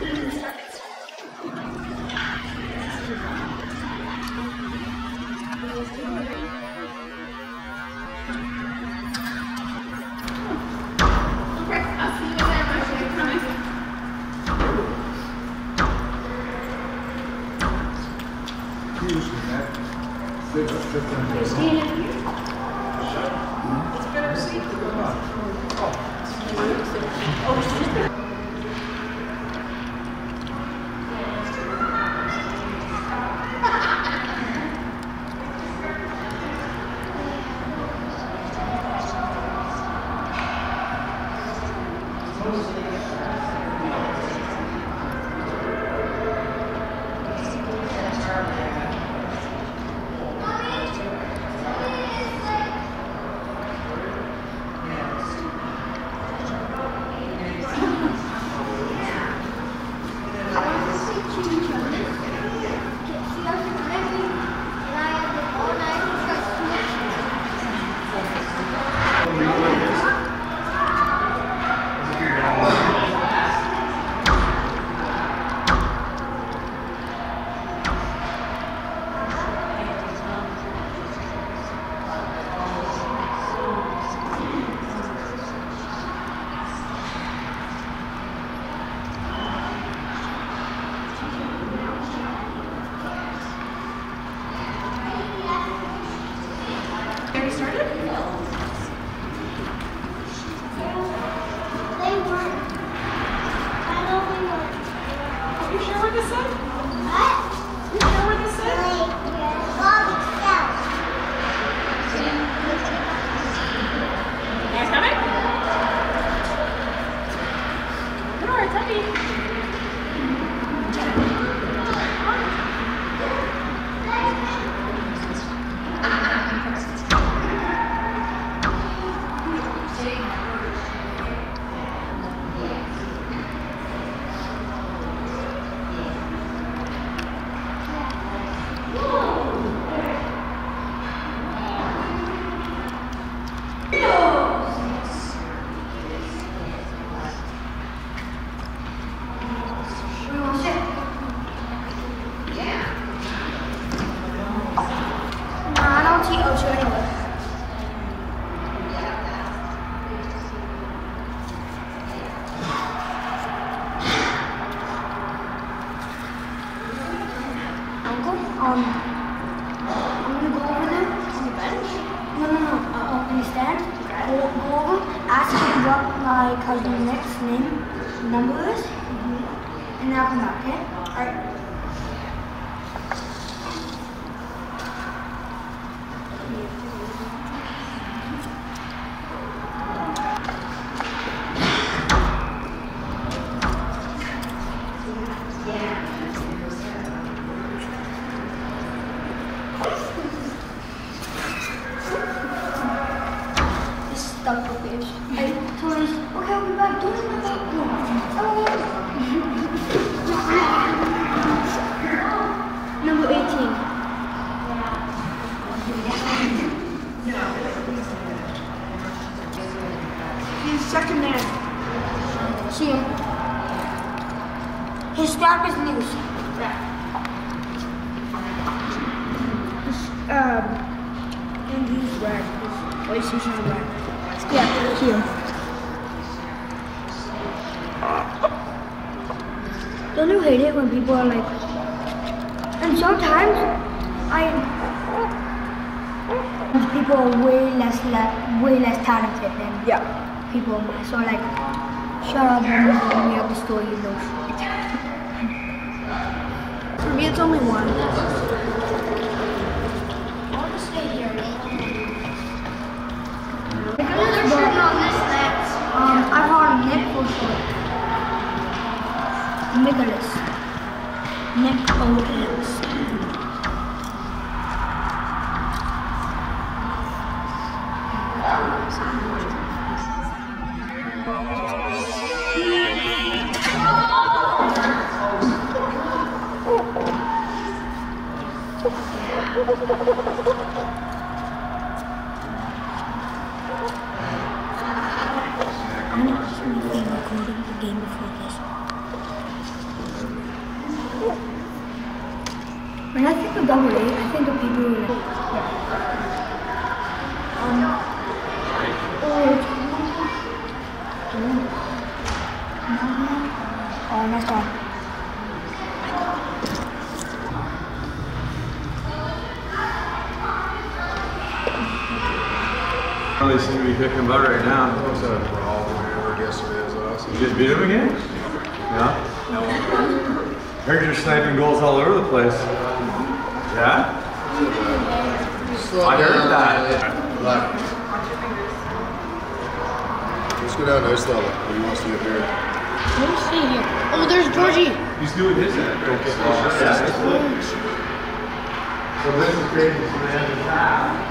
I'm gonna go over there. On the bench? No. In the stand. Okay. Go over, ask him what my cousin's next number is, and then I'll come back, okay? Alright. Number 18. He's second man. See him. His strap is loose. And he's red. His waist is not red. Yeah, see him. Don't you hate it when people are like, and sometimes people are way less talented than people in math. So like, shut up and we have the story you know. For me, it's only one. I'll just stay here. I call him Nick for short. Nicholas. Nicholas. I'm not recording the game before this. When I think of double A, I think of people who like, oh, nice try. They seem to be kicking butt right now. What's that brawl, whatever yesterday was awesome. You just beat him again? Yeah? Heard you're sniping goals all over the place. Yeah? I heard that. Let's go down to ice level. What do you want to see up here? Let me see here. Oh, there's Georgie. He's doing his end. Don't get lost. So this is crazy. So they have the path.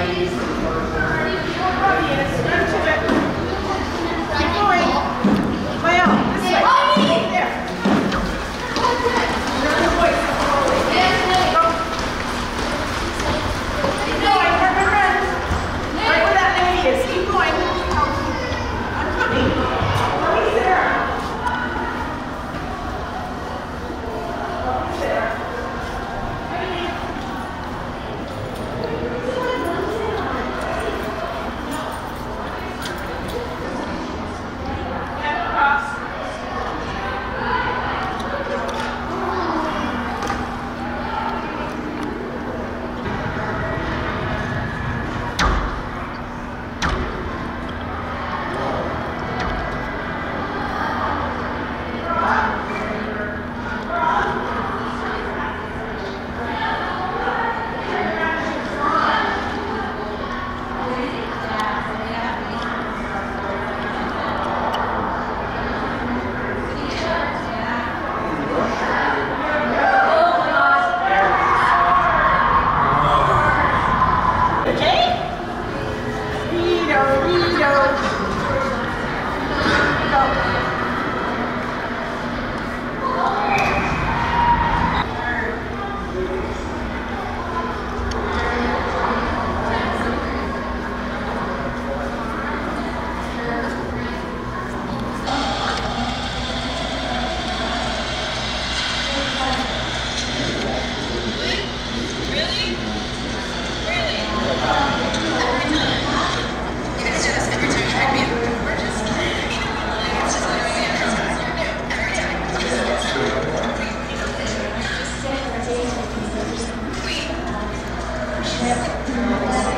Yeah.